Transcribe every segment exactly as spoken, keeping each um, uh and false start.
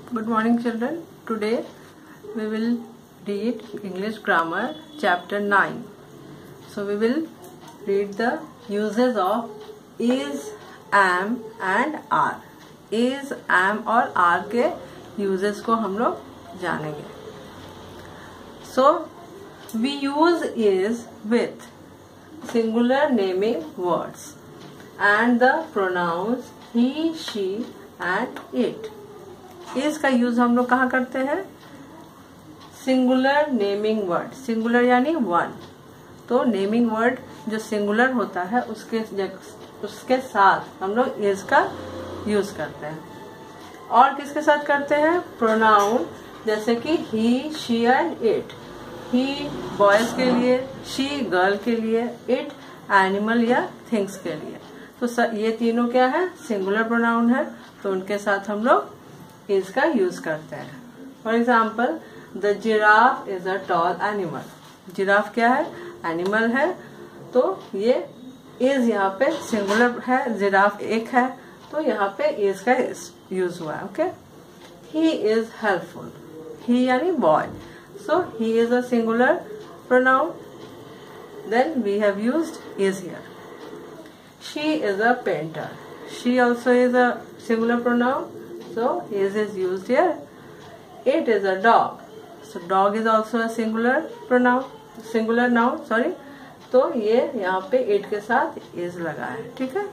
Good morning, children. Today we will read English grammar chapter nine. So we will read the uses of is, am and are. is, am और are के uses को हम लोग जानेंगे. So we use is with singular naming words and the pronouns he, she and it. इस का use हम लोग कहाँ करते हैं? Singular naming word. सिंगुलर यानी वन. तो नेमिंग वर्ड जो सिंगुलर होता है उसके उसके साथ हम लोग इस का यूज करते हैं. और किसके साथ करते हैं? प्रोनाउन, जैसे कि he, she and it. He boys के लिए, शी गर्ल के लिए, इट एनिमल या थिंग्स के लिए. तो ये तीनों क्या है? सिंगुलर प्रोनाउन है. तो उनके साथ हम लोग इज का यूज करते हैं. For example, the giraffe is a tall animal. Giraffe क्या है? एनिमल है. तो ये इज यहाँ पे सिंगुलर है, जिराफ एक है, तो यहाँ पे इज का यूज हुआ है. Okay. He is helpful. He यानी boy. So he is a singular pronoun. Then we have used is here. She is a painter. She also is a singular pronoun. So is is used here. It is a dog. So dog is also a singular pronoun, singular noun. Sorry. तो ये यहाँ पे it के साथ is लगा है. ठीक है.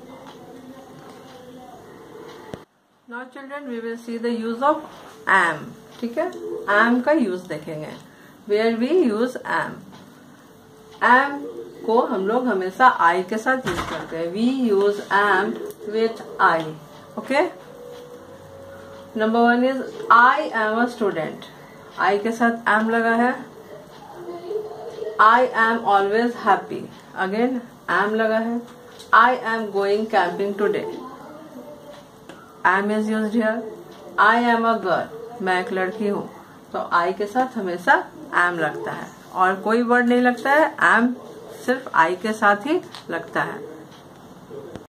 Now children, we will see the use of am. ठीक है. am का use देखेंगे. Where we use am. am को हम लोग हमेशा I के साथ यूज करते हैं. We use am with I. Okay. Number one is I am a student. I के साथ एम लगा है. I am always happy. Again am लगा है. I am going camping today. Am is used here. I am a girl. मैं एक लड़की हूँ. तो आई के साथ हमेशा एम लगता है और कोई वर्ड नहीं लगता है. एम सिर्फ आई के साथ ही लगता है.